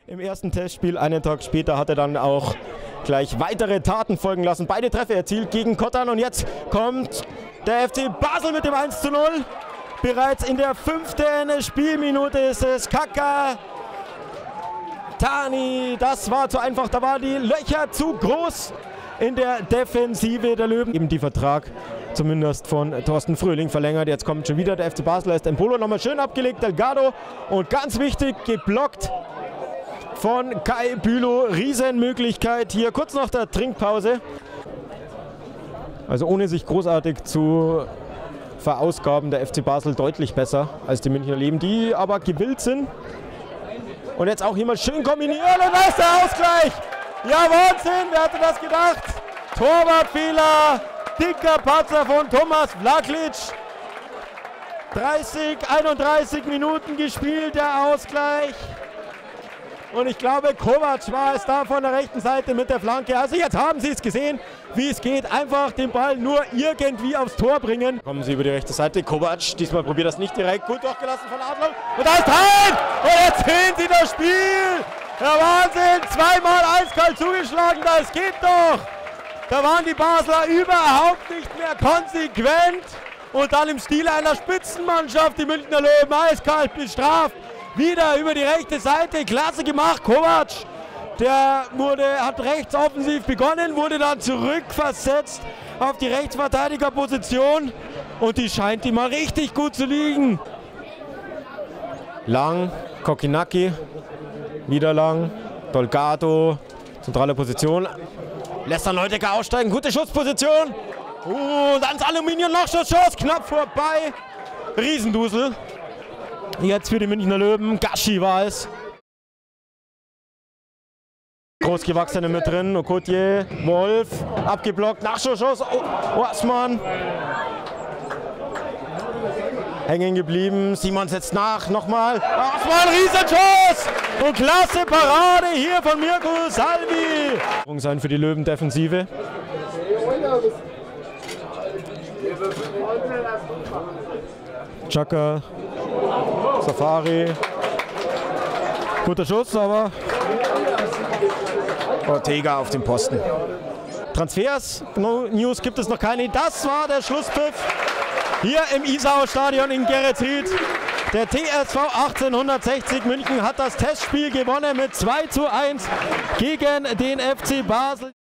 Im ersten Testspiel, einen Tag später, hat er dann auch gleich weitere Taten folgen lassen. Beide Treffer erzielt gegen Kottan und jetzt kommt der FC Basel mit dem 1:0. Bereits in der 5. Spielminute ist es Kaka Tani. Das war zu einfach, da waren die Löcher zu groß in der Defensive der Löwen. Eben die Vertrag zumindest von Thorsten Fröhling verlängert. Jetzt kommt schon wieder der FC Basel, ist Embolo nochmal schön abgelegt, Delgado und ganz wichtig geblockt von Kai Bülow. Riesenmöglichkeit hier, kurz nach der Trinkpause. Also ohne sich großartig zu verausgaben, der FC Basel deutlich besser als die Münchner Löwen, die aber gewillt sind. Und jetzt auch hier mal schön kombinieren und da ist der Ausgleich. Ja, Wahnsinn, wer hätte das gedacht? Torwartfehler, dicker Patzer von Thomas Vlakic. 31 Minuten gespielt, der Ausgleich. Und ich glaube, Kovac war es da von der rechten Seite mit der Flanke. Also jetzt haben Sie es gesehen, wie es geht. Einfach den Ball nur irgendwie aufs Tor bringen. Kommen Sie über die rechte Seite. Kovac, diesmal probiert das nicht direkt. Gut durchgelassen von Adler. Und da ist rein! Und jetzt sehen Sie das Spiel! Der Wahnsinn! Zweimal eiskalt zugeschlagen, das geht doch! Da waren die Basler überhaupt nicht mehr konsequent. Und dann im Stil einer Spitzenmannschaft die Münchner Löwen eiskalt bestraft. Wieder über die rechte Seite, klasse gemacht, Kovac. Der hat rechts offensiv begonnen, wurde dann zurückversetzt auf die Rechtsverteidigerposition. Und die scheint ihm mal richtig gut zu liegen. Lang, Kokinaki, wieder lang, Delgado, zentrale Position. Lässt dann Leutecker aussteigen, gute Schussposition. Und ans Aluminium noch Schuss, knapp vorbei. Riesendusel. Jetzt für die Münchner Löwen, Gashi war es. Großgewachsene mit drin, Okotie, Wolf, abgeblockt, Nachschuss, Osman. Hängen geblieben, Simon setzt nach, nochmal. Osman, Riesenschuss! Und klasse Parade hier von Mirko Salvi. Sein für die Löwen-Defensive. Chaka, Safari, guter Schuss, aber Ortega auf dem Posten. Transfers, News gibt es noch keine. Das war der Schlusspfiff hier im Isar Stadion in Geretsried. Der TSV 1860 München hat das Testspiel gewonnen mit 2:1 gegen den FC Basel.